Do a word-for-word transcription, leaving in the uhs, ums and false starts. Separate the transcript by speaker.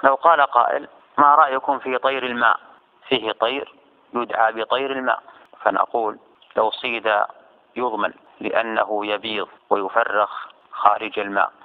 Speaker 1: لو قال قائل: ما رأيكم في طير الماء؟ فيه طير يدعى بطير الماء، فنقول: لو صيد يضمن، لأنه يبيض ويفرخ خارج الماء.